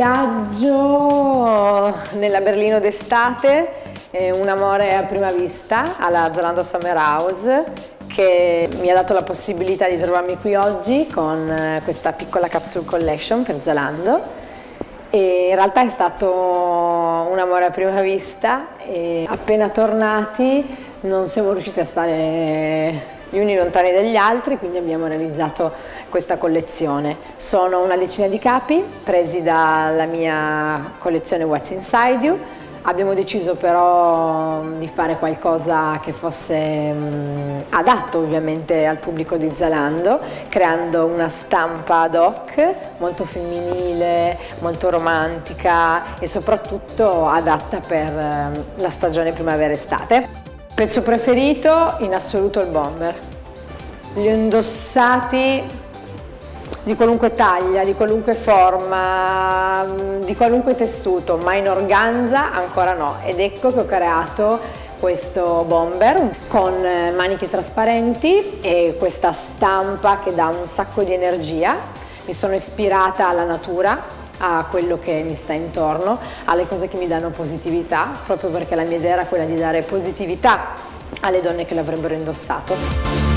viaggio nella Berlino d'estate, un amore a prima vista alla Zalando Summer House, che mi ha dato la possibilità di trovarmi qui oggi con questa piccola capsule collection per Zalando. E in realtà è stato un amore a prima vista e appena tornati non siamo riusciti a stare gli uni lontani dagli altri, quindi abbiamo realizzato questa collezione. Sono una decina di capi presi dalla mia collezione What's Inside You. Abbiamo deciso però di fare qualcosa che fosse adatto ovviamente al pubblico di Zalando, creando una stampa ad hoc molto femminile, molto romantica e soprattutto adatta per la stagione primavera-estate. Pezzo preferito in assoluto il bomber. Li ho indossati di qualunque taglia, di qualunque forma, di qualunque tessuto, ma in organza ancora no. Ed ecco che ho creato questo bomber con maniche trasparenti e questa stampa che dà un sacco di energia. Mi sono ispirata alla natura, a quello che mi sta intorno, alle cose che mi danno positività, proprio perché la mia idea era quella di dare positività alle donne che l'avrebbero indossato.